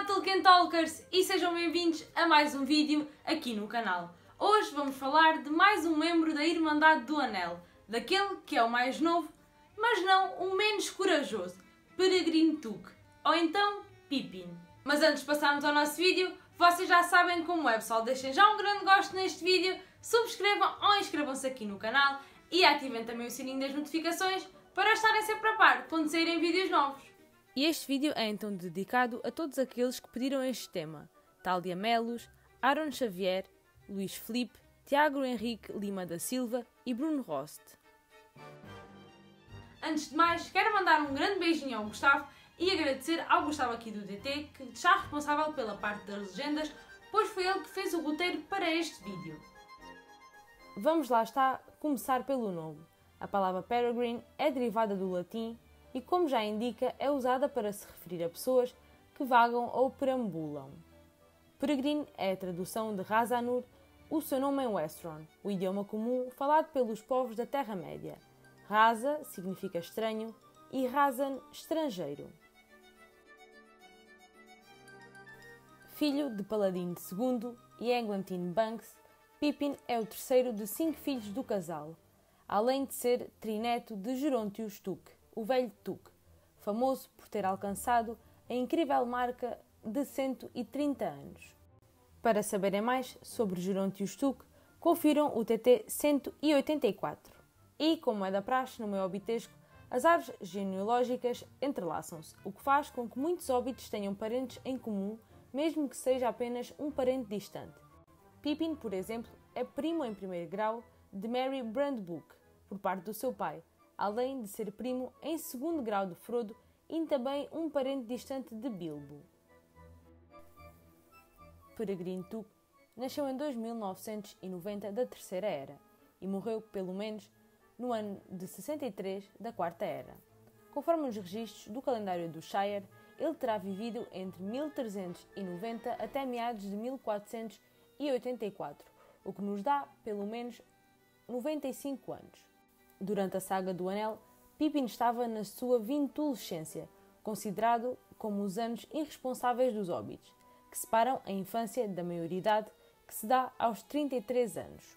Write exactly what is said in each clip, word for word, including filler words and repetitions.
Tolkien Talkers e sejam bem-vindos a mais um vídeo aqui no canal. Hoje vamos falar de mais um membro da Irmandade do Anel, daquele que é o mais novo, mas não o menos corajoso, Peregrine Took, ou então Pippin. Mas antes de passarmos ao nosso vídeo, vocês já sabem como é, pessoal, deixem já um grande gosto neste vídeo, subscrevam ou inscrevam-se aqui no canal e ativem também o sininho das notificações para estarem sempre a par quando saírem vídeos novos. E este vídeo é então dedicado a todos aqueles que pediram este tema: Thalia Melos, Aaron Xavier, Luís Filipe, Tiago Henrique Lima da Silva e Bruno Rost. Antes de mais, quero mandar um grande beijinho ao Gustavo e agradecer ao Gustavo aqui do D T, que está responsável pela parte das legendas, pois foi ele que fez o roteiro para este vídeo. Vamos lá está começar pelo nome. A palavra Peregrine é derivada do latim e, como já indica, é usada para se referir a pessoas que vagam ou perambulam. Peregrine é a tradução de Razanur, o seu nome em Westron, o idioma comum falado pelos povos da Terra-média. Raza significa estranho e Razan, estrangeiro. Filho de Paladino segundo e Eglantine Banks, Pippin é o terceiro de cinco filhos do casal, além de ser trineto de Gerontius Took, o velho Took, famoso por ter alcançado a incrível marca de cento e trinta anos. Para saberem mais sobre Gerontius Took, confiram o T T cento e oitenta e quatro. E, como é da praxe no meio hobbitesco, as árvores genealógicas entrelaçam-se, o que faz com que muitos hobbits tenham parentes em comum, mesmo que seja apenas um parente distante. Pippin, por exemplo, é primo em primeiro grau de Merry Brandbook, por parte do seu pai, além de ser primo em segundo grau de Frodo e também um parente distante de Bilbo. Peregrine Took nasceu em dois mil novecentos e noventa da Terceira Era e morreu, pelo menos, no ano de sessenta e três da Quarta Era. Conforme os registros do calendário do Shire, ele terá vivido entre mil trezentos e noventa até meados de mil quatrocentos e oitenta e quatro, o que nos dá, pelo menos, noventa e cinco anos. Durante a saga do Anel, Pippin estava na sua vintulescência, considerado como os anos irresponsáveis dos hobbits, que separam a infância da maioridade, que se dá aos trinta e três anos.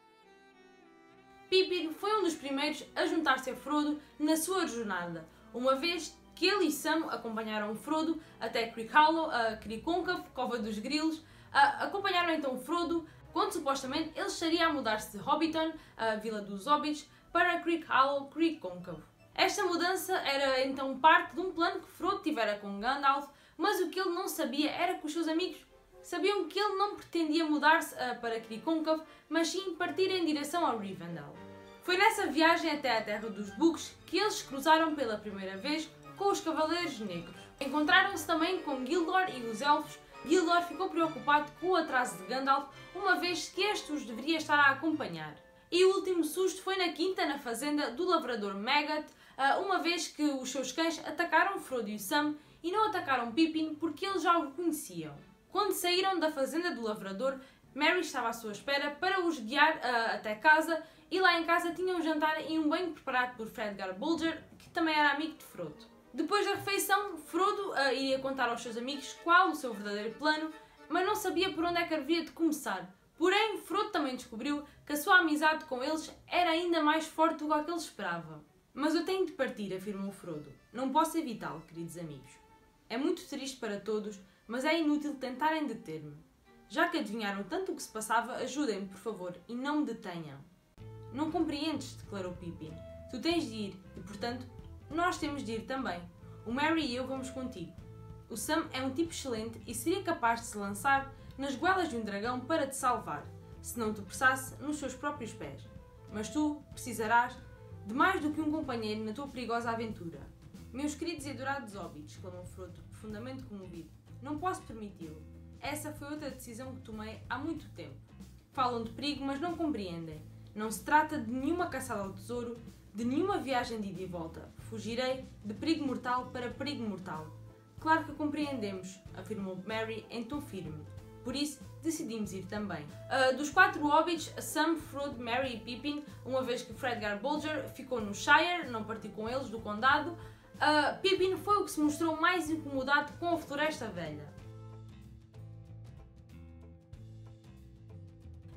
Pippin foi um dos primeiros a juntar-se a Frodo na sua jornada, uma vez que ele e Sam acompanharam Frodo até Crick Hollow, a Crick-Cóncavo, Cova dos Grilos, a, acompanharam então Frodo quando supostamente ele estaria a mudar-se de Hobbiton, a Vila dos Hobbits, para Crick Hollow, Crick-Cóncavo. Esta mudança era então parte de um plano que Frodo tivera com Gandalf, mas o que ele não sabia era que os seus amigos sabiam que ele não pretendia mudar-se para Crick-Cóncavo, mas sim partir em direção a Rivendell. Foi nessa viagem até a Terra dos Bugs que eles se cruzaram pela primeira vez com os Cavaleiros Negros. Encontraram-se também com Gildor e os Elfos. Gildor ficou preocupado com o atraso de Gandalf, uma vez que este os deveria estar a acompanhar. E o último susto foi na quinta, na fazenda do lavrador Maggot, uma vez que os seus cães atacaram Frodo e Sam e não atacaram Pippin porque eles já o conheciam. Quando saíram da fazenda do lavrador, Merry estava à sua espera para os guiar uh, até casa, e lá em casa tinham um jantar e um banho preparado por Fredgar Bolger, que também era amigo de Frodo. Depois da refeição, Frodo uh, iria contar aos seus amigos qual o seu verdadeiro plano, mas não sabia por onde é que havia de começar. Porém, Frodo também descobriu que a sua amizade com eles era ainda mais forte do que a que ele esperava. Mas eu tenho de partir, afirmou Frodo. Não posso evitá-lo, queridos amigos. É muito triste para todos, mas é inútil tentarem deter-me. Já que adivinharam tanto o que se passava, ajudem-me, por favor, e não me detenham. Não compreendes, declarou Pippin. Tu tens de ir, e portanto, nós temos de ir também. O Merry e eu vamos contigo. O Sam é um tipo excelente e seria capaz de se lançar nas goelas de um dragão para te salvar, se não te pressasse nos seus próprios pés. Mas tu precisarás de mais do que um companheiro na tua perigosa aventura. Meus queridos e adorados hobbits, exclamou Frodo, profundamente comovido. Não posso permiti-lo. Essa foi outra decisão que tomei há muito tempo. Falam de perigo, mas não compreendem. Não se trata de nenhuma caçada ao tesouro, de nenhuma viagem de ida e volta. Fugirei de perigo mortal para perigo mortal. Claro que compreendemos, afirmou Merry em tom firme. Por isso, decidimos ir também. Uh, dos quatro hobbits, Sam, Frodo, Merry e Pippin, uma vez que Fredgar Bolger ficou no Shire, não partiu com eles do condado, uh, Pippin foi o que se mostrou mais incomodado com a Floresta Velha.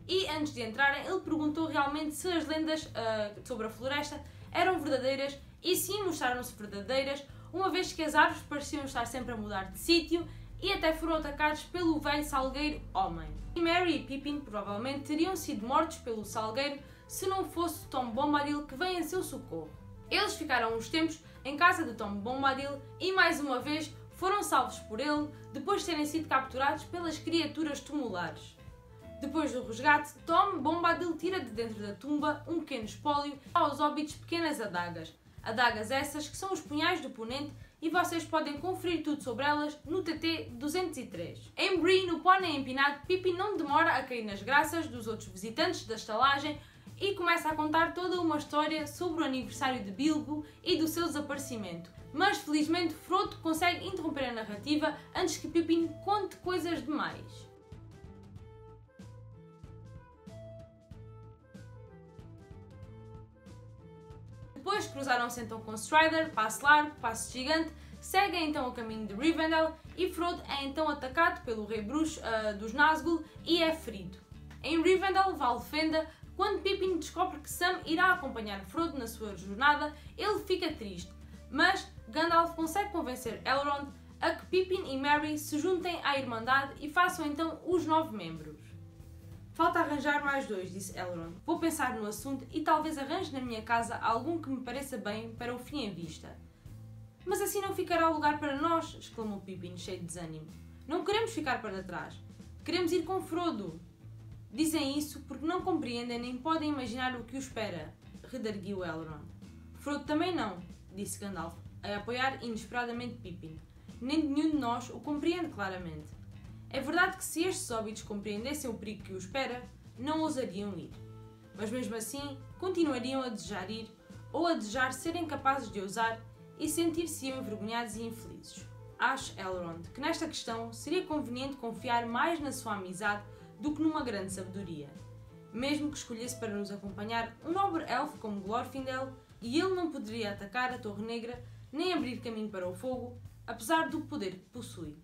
e antes de entrarem ele perguntou realmente se as lendas uh, sobre a floresta eram verdadeiras, e sim, mostraram-se verdadeiras, uma vez que as árvores pareciam estar sempre a mudar de sítio e até foram atacados pelo velho salgueiro homem. E Merry e Pippin provavelmente teriam sido mortos pelo salgueiro se não fosse Tom Bombadil que veio em seu socorro. Eles ficaram uns tempos em casa de Tom Bombadil e mais uma vez foram salvos por ele depois de terem sido capturados pelas criaturas tumulares. Depois do resgate, Tom Bombadil tira de dentro da tumba um pequeno espólio aos hobbits pequenas adagas. Adagas essas que são os punhais do ponente e vocês podem conferir tudo sobre elas no T T duzentos e três. Em Bree, no pônei empinado, Pippin não demora a cair nas graças dos outros visitantes da estalagem e começa a contar toda uma história sobre o aniversário de Bilbo e do seu desaparecimento. Mas felizmente Frodo consegue interromper a narrativa antes que Pippin conte coisas demais. Depois cruzaram-se então com Strider, passo largo, passo gigante, seguem então o caminho de Rivendell e Frodo é então atacado pelo Rei Bruxo uh, dos Nazgûl e é ferido. Em Rivendell, Valfenda, quando Pippin descobre que Sam irá acompanhar Frodo na sua jornada, ele fica triste, mas Gandalf consegue convencer Elrond a que Pippin e Merry se juntem à Irmandade e façam então os nove membros. Falta arranjar mais dois, disse Elrond. Vou pensar no assunto e talvez arranje na minha casa algum que me pareça bem para o fim em vista. Mas assim não ficará lugar para nós, exclamou Pippin, cheio de desânimo. Não queremos ficar para trás. Queremos ir com Frodo. Dizem isso porque não compreendem nem podem imaginar o que o espera, redarguiu Elrond. Frodo também não, disse Gandalf, a apoiar inesperadamente Pippin. Nem nenhum de nós o compreende claramente. É verdade que se estes hobbits compreendessem o perigo que o espera, não ousariam ir. Mas mesmo assim, continuariam a desejar ir, ou a desejar serem capazes de ousar, e sentir-se-iam envergonhados e infelizes. Acho, Elrond, que nesta questão seria conveniente confiar mais na sua amizade do que numa grande sabedoria. Mesmo que escolhesse para nos acompanhar um nobre elfo como Glorfindel, e ele não poderia atacar a Torre Negra, nem abrir caminho para o fogo, apesar do poder que possui.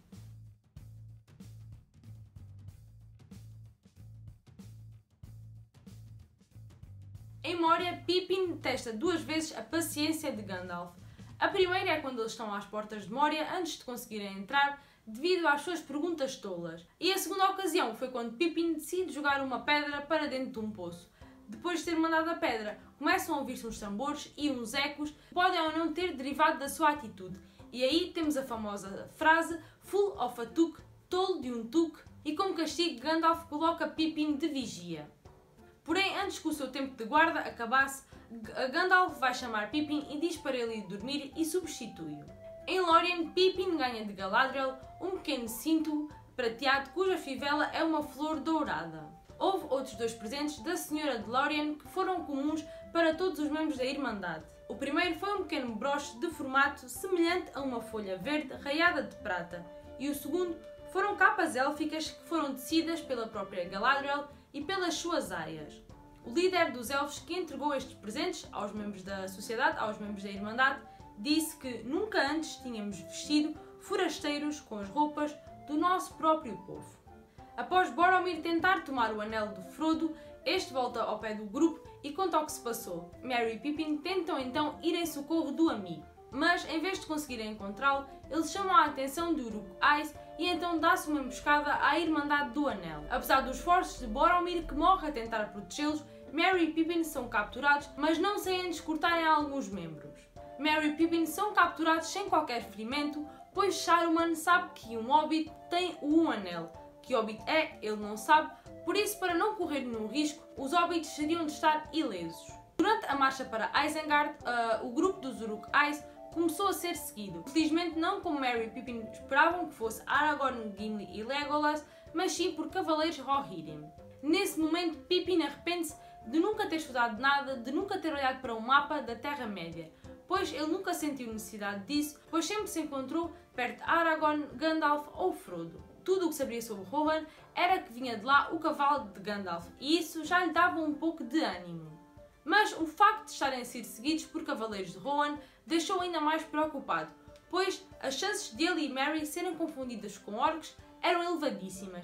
Em Moria, Pippin testa duas vezes a paciência de Gandalf. A primeira é quando eles estão às portas de Moria antes de conseguirem entrar, devido às suas perguntas tolas. E a segunda ocasião foi quando Pippin decide jogar uma pedra para dentro de um poço. Depois de ter mandado a pedra, começam a ouvir-se uns tambores e uns ecos que podem ou não ter derivado da sua atitude. E aí temos a famosa frase Full of a Tuk, tolo de um Tuk, e como castigo Gandalf coloca Pippin de vigia. Porém, antes que o seu tempo de guarda acabasse, Gandalf vai chamar Pippin e diz para ele ir dormir e substitui-o. Em Lórien, Pippin ganha de Galadriel um pequeno cinto prateado cuja fivela é uma flor dourada. Houve outros dois presentes da Senhora de Lórien que foram comuns para todos os membros da Irmandade. O primeiro foi um pequeno broche de formato semelhante a uma folha verde raiada de prata, e o segundo foram capas élficas que foram tecidas pela própria Galadriel e pelas suas aias. O líder dos elfos que entregou estes presentes aos membros da sociedade, aos membros da Irmandade, disse que nunca antes tínhamos vestido forasteiros com as roupas do nosso próprio povo. Após Boromir tentar tomar o anel de Frodo, este volta ao pé do grupo e conta o que se passou. Merry e Pippin tentam então ir em socorro do amigo, mas em vez de conseguirem encontrá-lo, eles chamam a atenção de Uruk-hai e então dá-se uma emboscada à Irmandade do Anel. Apesar dos esforços de Boromir, que morre a tentar protegê-los, Merry e Pippin são capturados, mas não sem antes cortarem alguns membros. Merry e Pippin são capturados sem qualquer ferimento, pois Saruman sabe que um Hobbit tem o Um Anel. Que Hobbit é, ele não sabe, por isso, para não correr nenhum risco, os Hobbits seriam de estar ilesos. Durante a marcha para Isengard, uh, o grupo dos Uruk-hai começou a ser seguido. Felizmente não como Merry e Pippin esperavam que fosse Aragorn, Gimli e Legolas, mas sim por cavaleiros Rohirrim. Nesse momento, Pippin arrepende-se de nunca ter estudado nada, de nunca ter olhado para um mapa da Terra-média, pois ele nunca sentiu necessidade disso, pois sempre se encontrou perto de Aragorn, Gandalf ou Frodo. Tudo o que sabia sobre Rohan era que vinha de lá o cavalo de Gandalf, e isso já lhe dava um pouco de ânimo. Mas o facto de estarem a ser seguidos por cavaleiros de Rohan deixou ainda mais preocupado, pois as chances de ele e Merry serem confundidas com orcs eram elevadíssimas,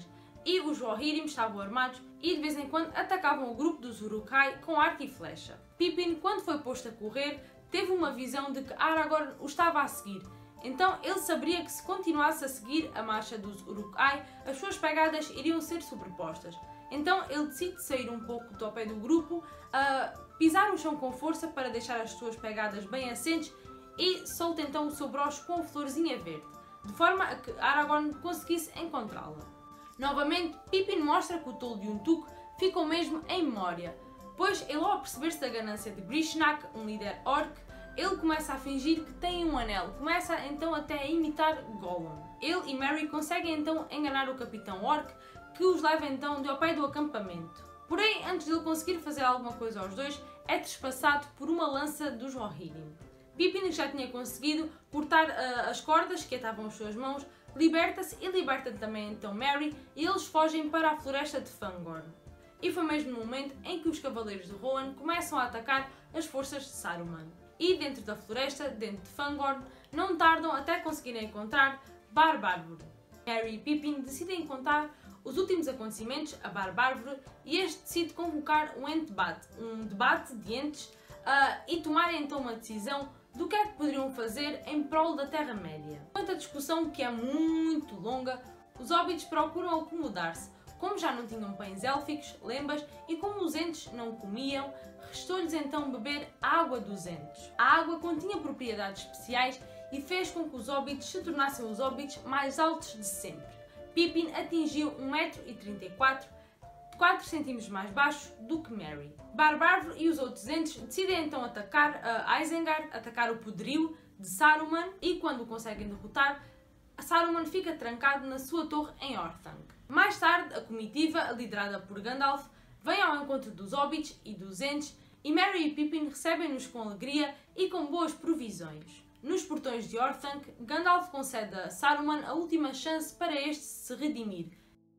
e os Rohirrim estavam armados e de vez em quando atacavam o grupo dos Uruk-hai com arco e flecha. Pippin, quando foi posto a correr, teve uma visão de que Aragorn o estava a seguir. Então ele saberia que se continuasse a seguir a marcha dos Uruk-hai, as suas pegadas iriam ser sobrepostas. Então ele decide sair um pouco do pé do grupo, uh, pisar o chão com força para deixar as suas pegadas bem assentes e solta então o seu broche com a florzinha verde, de forma a que Aragorn conseguisse encontrá-la. Novamente, Pippin mostra que o tolo de Untuk ficou mesmo em memória, pois ele, ao perceber-se da ganância de Grishnak, um líder orc, ele começa a fingir que tem um anel, começa então até a imitar Gollum. Ele e Merry conseguem então enganar o capitão orc, que os leva então ao pé do acampamento. Porém, antes de ele conseguir fazer alguma coisa aos dois, é trespassado por uma lança dos Rohirrim. Pippin, que já tinha conseguido cortar uh, as cordas que atavam as suas mãos, liberta-se e liberta também então Merry, e eles fogem para a floresta de Fangorn. E foi mesmo no momento em que os cavaleiros de Rohan começam a atacar as forças de Saruman. E dentro da floresta, dentro de Fangorn, não tardam até conseguirem encontrar Bar Bárvore. Merry e Pippin decidem contar os últimos acontecimentos a Bar Bárvore e este decide convocar um ente-debate, um debate de entes, uh, e tomarem então uma decisão do que é que poderiam fazer em prol da Terra-média. Enquanto a discussão, que é muito longa, os hobbits procuram acomodar-se. Como já não tinham pães élficos, lembas, e como os entes não comiam, restou-lhes então beber a água dos entes. A água continha propriedades especiais e fez com que os hobbits se tornassem os hobbits mais altos de sempre. Pippin atingiu um metro e trinta e quatro, quatro centímetros mais baixo do que Merry. Bar Bárvore e os outros entes decidem então atacar a Isengard, atacar o poderio de Saruman, e quando o conseguem derrotar, Saruman fica trancado na sua torre em Orthanc. Mais tarde, a comitiva, liderada por Gandalf, vem ao encontro dos hobbits e dos entes, e Merry e Pippin recebem-nos com alegria e com boas provisões. Nos portões de Orthanc, Gandalf concede a Saruman a última chance para este se redimir.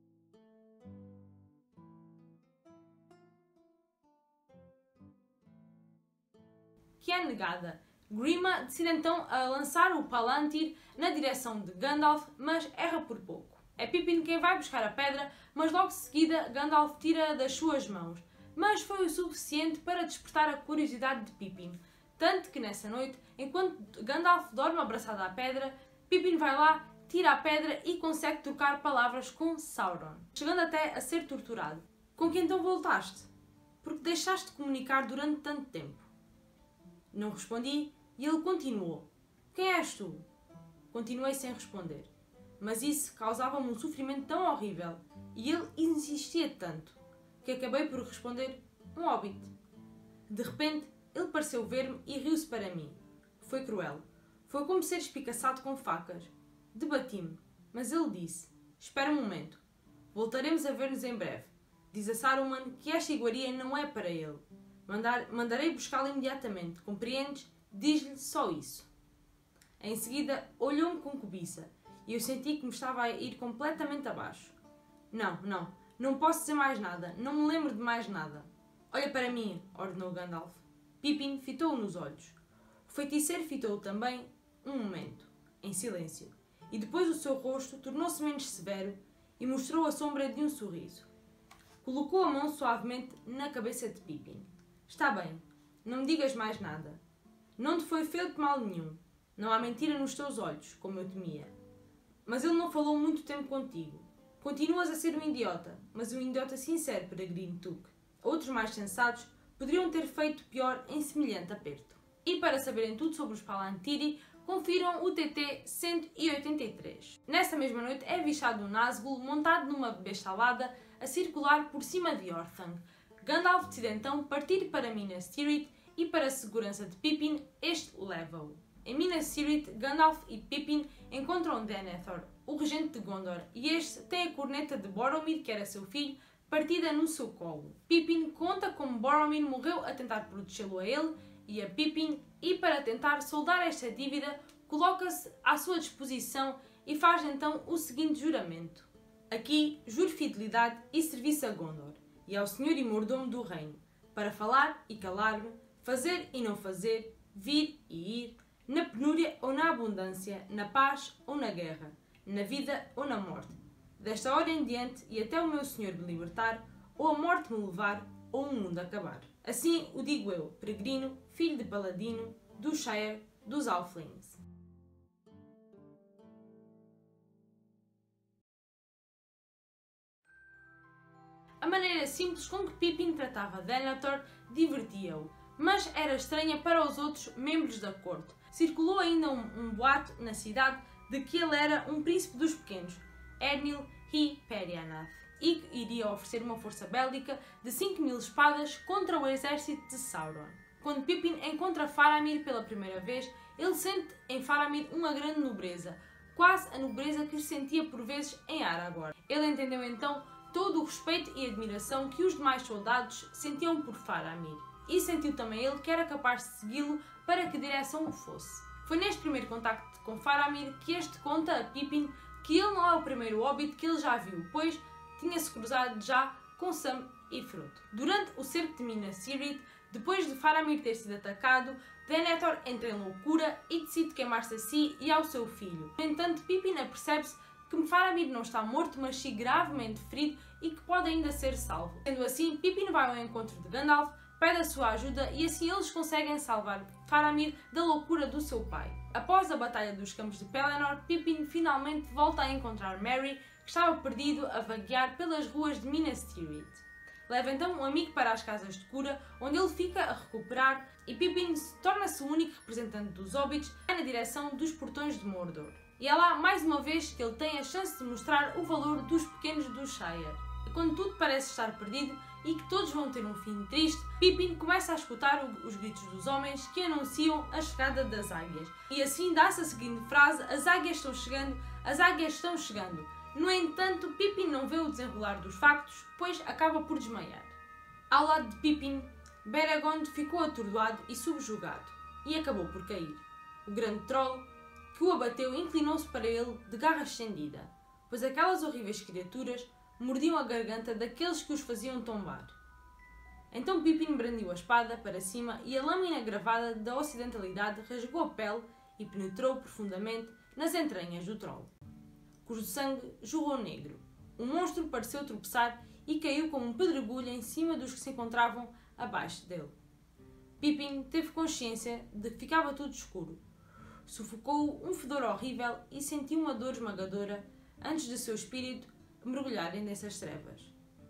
Que é negada. Grima decide então a lançar o Palantir na direção de Gandalf, mas erra por pouco. É Pippin quem vai buscar a pedra, mas logo de seguida Gandalf tira das suas mãos. Mas foi o suficiente para despertar a curiosidade de Pippin. Tanto que nessa noite, enquanto Gandalf dorme abraçado à pedra, Pippin vai lá, tira a pedra e consegue trocar palavras com Sauron, chegando até a ser torturado. Com que então voltaste? Porque deixaste de comunicar durante tanto tempo. Não respondi e ele continuou. Quem és tu? Continuei sem responder. Mas isso causava-me um sofrimento tão horrível e ele insistia tanto que acabei por responder um hobbit. De repente, ele pareceu ver-me e riu-se para mim. Foi cruel. Foi como ser espicaçado com facas. Debati-me, mas ele disse: espera um momento. Voltaremos a ver-nos em breve. Diz a Saruman que esta iguaria não é para ele. Mandar, mandarei buscá-lo imediatamente. Compreendes? Diz-lhe só isso. Em seguida, olhou-me com cobiça e eu senti que me estava a ir completamente abaixo. Não, não. Não posso dizer mais nada. Não me lembro de mais nada. Olha para mim, ordenou Gandalf. Pippin fitou-o nos olhos. O feiticeiro fitou-o também um momento, em silêncio, e depois o seu rosto tornou-se menos severo e mostrou a sombra de um sorriso. Colocou a mão suavemente na cabeça de Pippin. Está bem, não me digas mais nada. Não te foi feito mal nenhum. Não há mentira nos teus olhos, como eu temia. Mas ele não falou muito tempo contigo. Continuas a ser um idiota, mas um idiota sincero, peregrino Tuk. Outros mais sensatos poderiam ter feito pior em semelhante aperto. E para saberem tudo sobre os Palantiri, confiram o T T cento e oitenta e três. Nessa mesma noite é avistado um Nazgûl montado numa besta alada a circular por cima de Orthanc. Gandalf decide então partir para Minas Tirith e, para a segurança de Pippin, este leva-o. Em Minas Tirith, Gandalf e Pippin encontram Denethor, o regente de Gondor, e este tem a corneta de Boromir, que era seu filho, partida no seu colo. Pippin conta como Boromir morreu a tentar protegê-lo a ele e a Pippin, e para tentar soldar esta dívida, coloca-se à sua disposição e faz então o seguinte juramento. Aqui juro fidelidade e serviço a Gondor, e ao Senhor e Mordomo do Reino, para falar e calar-me, fazer e não fazer, vir e ir, na penúria ou na abundância, na paz ou na guerra, na vida ou na morte. Desta hora em diante, e até o meu senhor me libertar, ou a morte me levar, ou o mundo acabar. Assim o digo eu, peregrino, filho de paladino, do Shire dos Halflings. A maneira simples com que Pippin tratava Denethor divertia-o, mas era estranha para os outros membros da corte. Circulou ainda um, um boato na cidade de que ele era um príncipe dos pequenos, Ernil Hiperianath, e que iria oferecer uma força bélica de cinco mil espadas contra o exército de Sauron. Quando Pippin encontra Faramir pela primeira vez, ele sente em Faramir uma grande nobreza, quase a nobreza que sentia por vezes em Aragorn. Ele entendeu então todo o respeito e admiração que os demais soldados sentiam por Faramir, e sentiu também ele que era capaz de segui-lo para que direção o fosse. Foi neste primeiro contacto com Faramir que este conta a Pippin que ele não é o primeiro hobbit que ele já viu, pois tinha-se cruzado já com Sam e Frodo. Durante o cerco de Minas Tirith, depois de Faramir ter sido atacado, Denethor entra em loucura e decide queimar-se a si e ao seu filho. No entanto, Pippin apercebe-se que Faramir não está morto, mas sim gravemente ferido e que pode ainda ser salvo. Sendo assim, Pippin vai ao encontro de Gandalf, pede a sua ajuda e assim eles conseguem salvar Faramir da loucura do seu pai. Após a Batalha dos Campos de Pelennor, Pippin finalmente volta a encontrar Merry, que estava perdido a vaguear pelas ruas de Minas Tirith. Leva então um amigo para as Casas de Cura, onde ele fica a recuperar, e Pippin torna-se o único representante dos hobbits na direção dos portões de Mordor. E é lá, mais uma vez, que ele tem a chance de mostrar o valor dos pequenos do Shire. E quando tudo parece estar perdido e que todos vão ter um fim triste, Pippin começa a escutar os gritos dos homens que anunciam a chegada das águias. E assim dá-se a seguinte frase: as águias estão chegando, as águias estão chegando. No entanto, Pippin não vê o desenrolar dos factos, pois acaba por desmaiar. Ao lado de Pippin, Beregond ficou atordoado e subjugado, e acabou por cair. O grande troll que o abateu inclinou-se para ele de garra estendida, pois aquelas horríveis criaturas mordiam a garganta daqueles que os faziam tombar. Então Pippin brandiu a espada para cima e a lâmina gravada da ocidentalidade rasgou a pele e penetrou profundamente nas entranhas do troll, cujo sangue jorrou negro. O monstro pareceu tropeçar e caiu como um pedregulho em cima dos que se encontravam abaixo dele. Pippin teve consciência de que ficava tudo escuro. Sufocou um fedor horrível e sentiu uma dor esmagadora antes de seu espírito mergulharem nessas trevas.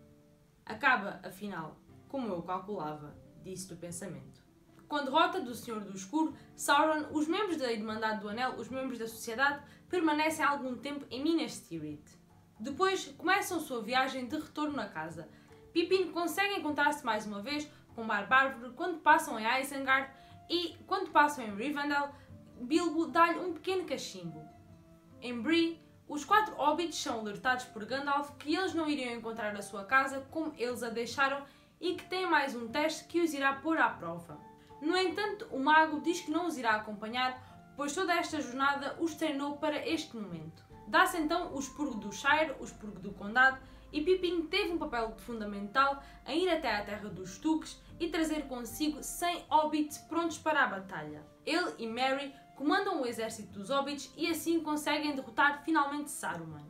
Acaba, afinal, como eu calculava, disse do pensamento. Com a derrota do Senhor do Escuro, Sauron, os membros da Irmandade do Anel, os membros da Sociedade, permanecem algum tempo em Minas Tirith. Depois, começam sua viagem de retorno a casa. Pippin consegue encontrar-se mais uma vez com Barbárvore quando passam em Isengard e, quando passam em Rivendell, Bilbo dá-lhe um pequeno cachimbo. Em Bree, os quatro hobbits são alertados por Gandalf que eles não iriam encontrar a sua casa como eles a deixaram e que tem mais um teste que os irá pôr à prova. No entanto, o mago diz que não os irá acompanhar, pois toda esta jornada os treinou para este momento. Dá-se então o expurgo do Shire, o expurgo do Condado, e Pippin teve um papel fundamental em ir até à terra dos Tuques e trazer consigo cem hobbits prontos para a batalha. Ele e Merry comandam o exército dos hobbits e assim conseguem derrotar finalmente Saruman.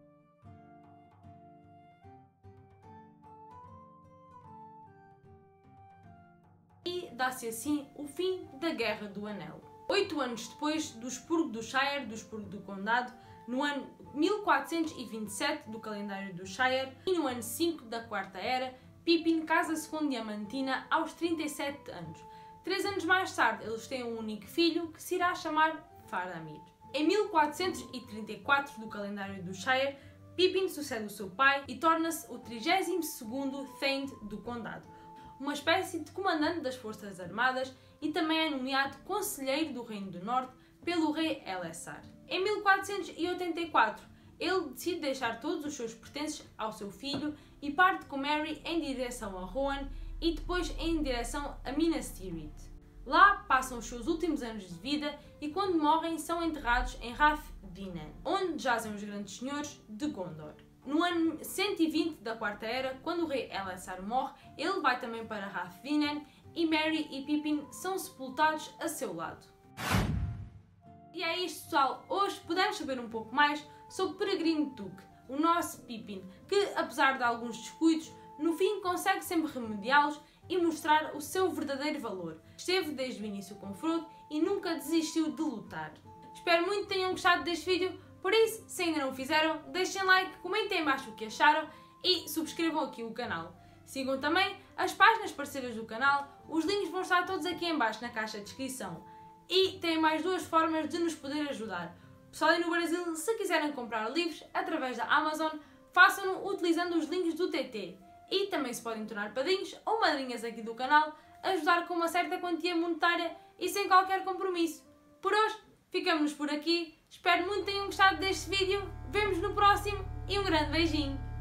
E dá-se assim o fim da Guerra do Anel. Oito anos depois do expurgo do Shire, do expurgo do Condado, no ano mil quatrocentos e vinte e sete do calendário do Shire e no ano cinco da Quarta Era, Pippin casa-se com Diamantina aos trinta e sete anos. Três anos mais tarde, eles têm um único filho que se irá chamar Faramir. Em mil quatrocentos e trinta e quatro do calendário do Shire, Pippin sucede o seu pai e torna-se o trigésimo segundo Thane do Condado, uma espécie de comandante das forças armadas, e também é nomeado conselheiro do Reino do Norte pelo rei Elessar. Em mil quatrocentos e oitenta e quatro, ele decide deixar todos os seus pertences ao seu filho e parte com Merry em direção a Rohan e depois em direção a Minas Tirith. Lá passam os seus últimos anos de vida e quando morrem são enterrados em Rath Vinan, onde jazem os grandes senhores de Gondor. No ano cento e vinte da Quarta Era, quando o rei Elessar morre, ele vai também para Rath Vinan e Merry e Pippin são sepultados a seu lado. E é isto, pessoal. Hoje pudemos saber um pouco mais sobre Peregrino Took. o nosso Pippin, que apesar de alguns descuidos, no fim consegue sempre remediá-los e mostrar o seu verdadeiro valor. Esteve desde o início com Frodo e nunca desistiu de lutar. Espero muito que tenham gostado deste vídeo, por isso, se ainda não o fizeram, deixem like, comentem em baixo o que acharam e subscrevam aqui o canal. Sigam também as páginas parceiras do canal, os links vão estar todos aqui em baixo na caixa de descrição. E têm mais duas formas de nos poder ajudar. Pessoal aí no Brasil, se quiserem comprar livros através da Amazon, façam-no utilizando os links do T T. E também se podem tornar padrinhos ou madrinhas aqui do canal, ajudar com uma certa quantia monetária e sem qualquer compromisso. Por hoje, ficamos por aqui. Espero muito que tenham gostado deste vídeo. Vemo-nos no próximo e um grande beijinho!